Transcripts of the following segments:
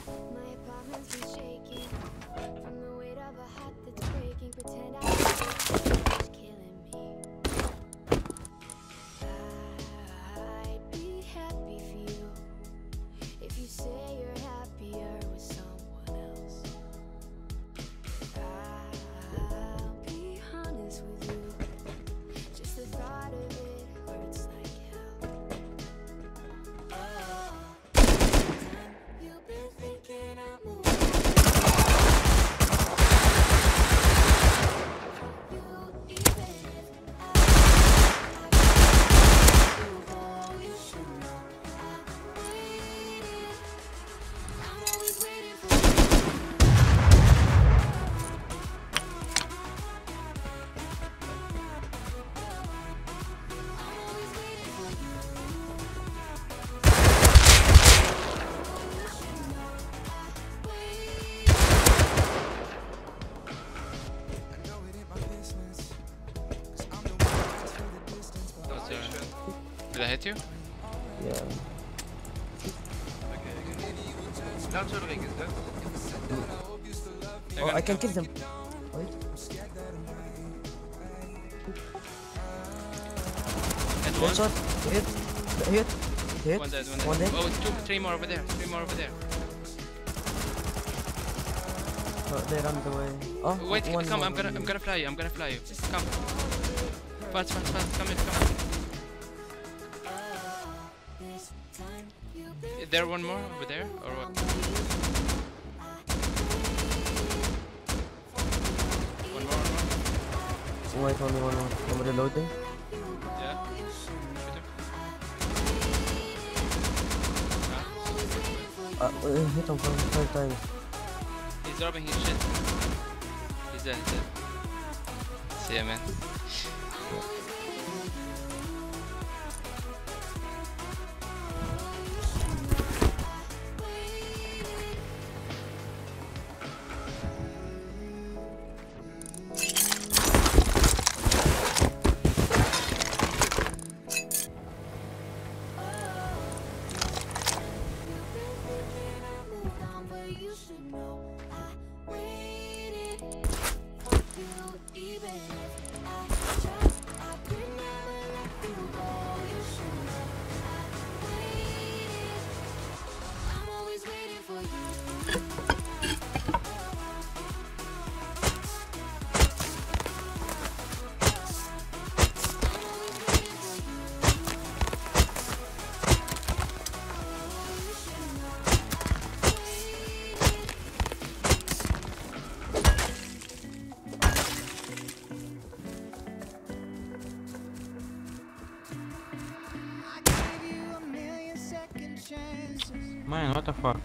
My apartment's been shaking from the weight of a heart that's breaking. Pretend I'm killing me. I'd be happy for you if you say you're happier with someone else. I'll be honest with you. Just the thought of it hurts like hell. You've been thinking I'm moving. You even if you should know I waited. I'm always waiting for you. I'm always waiting for you. Did I hit you? Yeah. Down to the ring, is that? Oh, I can kill them. Wait. Hit one. Headshot. Hit. Hit. One dead, One dead. Oh, three more over there. Three more over there. Oh, they run away. Oh, Wait, one come. more. I'm gonna fly you. I'm gonna fly you. Come. Fast. Come in. Is there one more over there, or what? One more. Wait, only one more. I'm reloading. Yeah. Shoot him. Hit him 5 times. He's dropping his shit. He's dead. See ya, man. Man, what the fuck?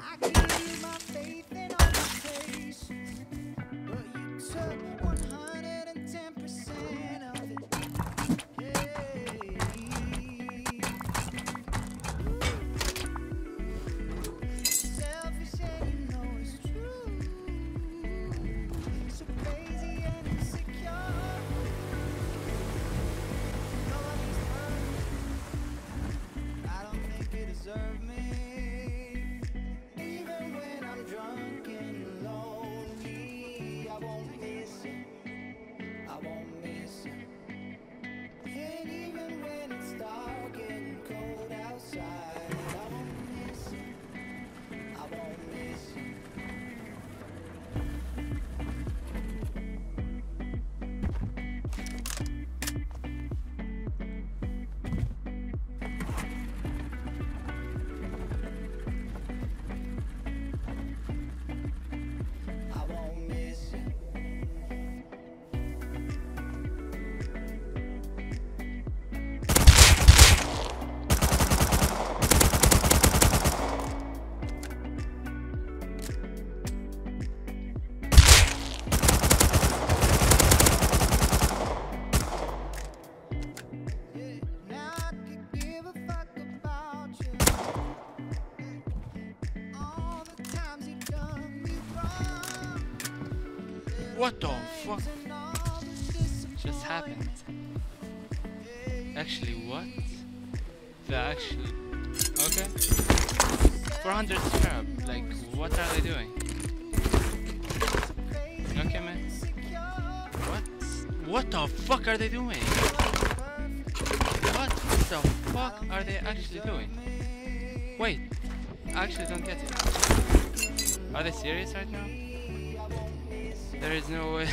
What the fuck just happened? Actually, what? That actually... Okay. 400 scrap. Like, what are they doing? Okay, man. What? What the fuck are they doing? What the fuck are they actually doing? Wait, I actually don't get it. Are they serious right now? There is no way.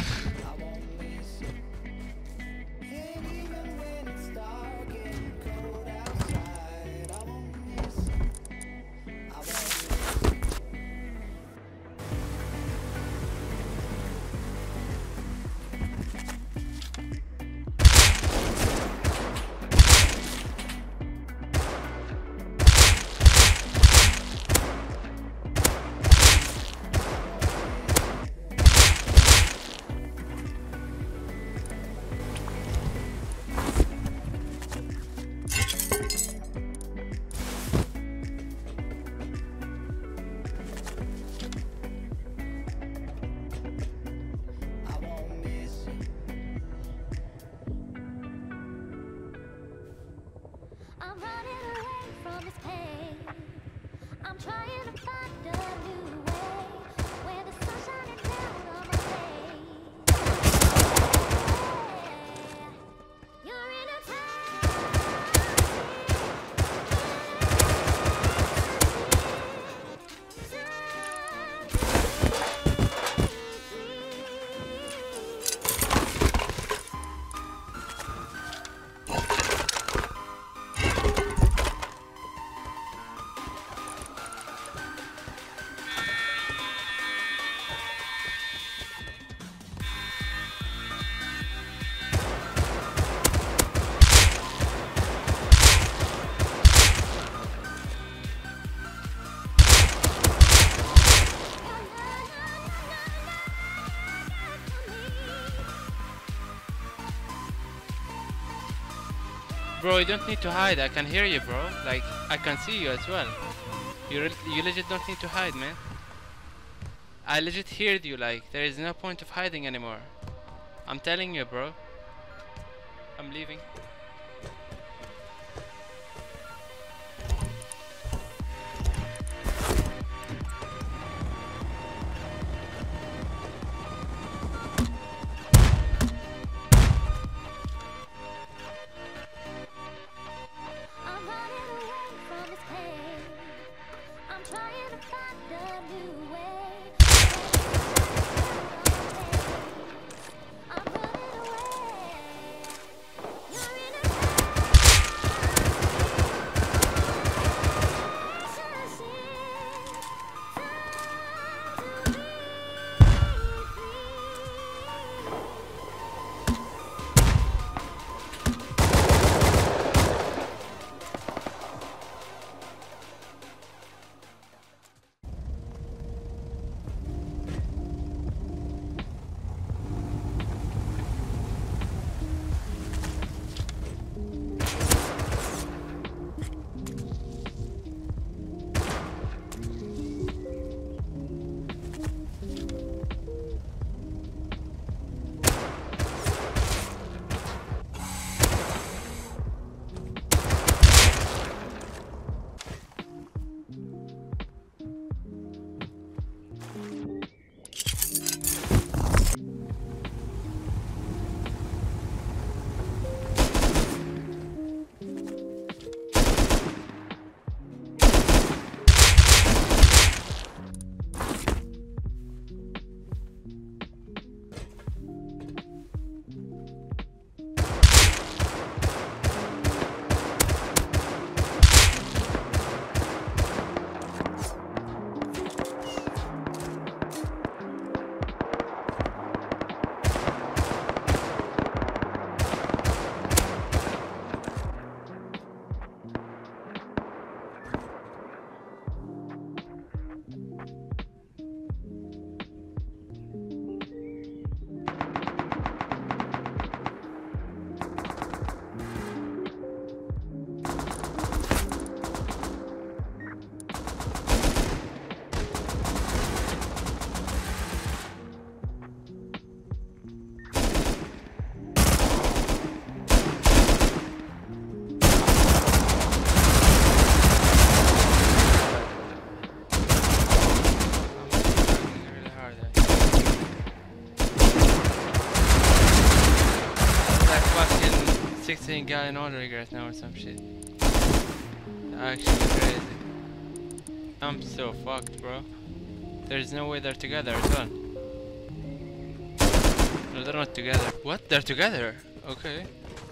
I'm running away from this pain. I'm trying to find a new way where the sun's shining down on my face. You're in a Bro, you don't need to hide. I can hear you, bro. Like, I can see you as well. You legit don't need to hide, man. I legit heard you. Like, there is no point of hiding anymore. I'm telling you, bro. I'm leaving. I'm running away from this pain. I'm trying to find a new way. I'm running away. You're in a fucking Gallon rig right now or some shit. Actually crazy. I'm so fucked, bro. There's no way they're together as well. No, they're not together. What? They're together? Okay.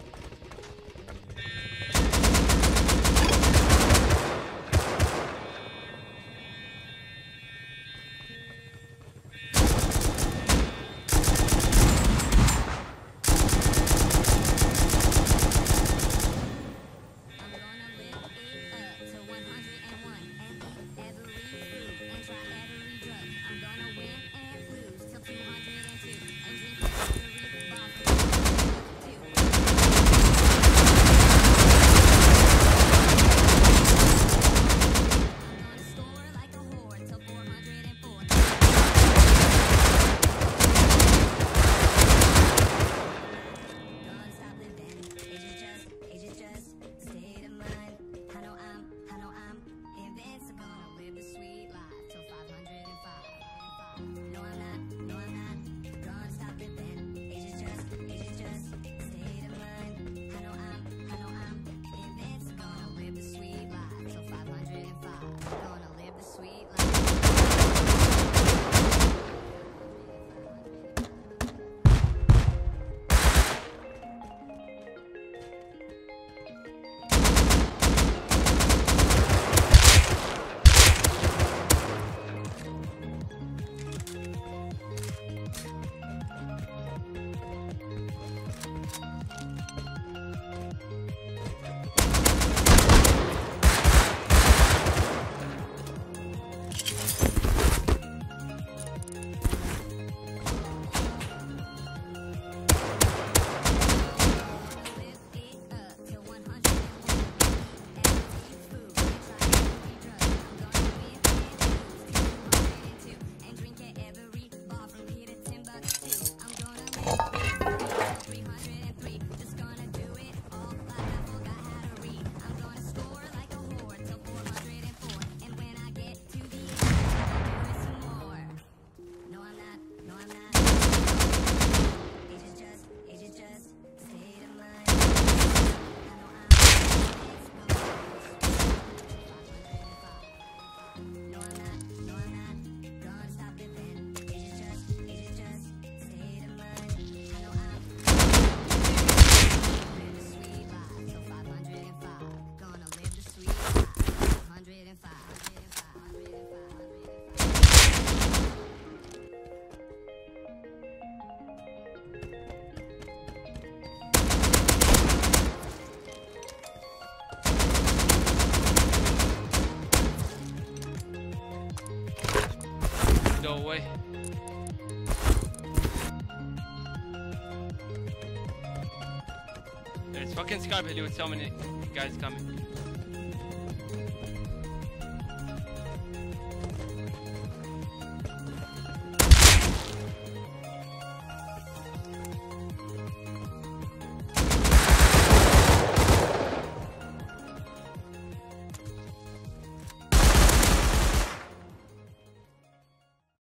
No way. There's fucking Scarpelli with so many guys coming.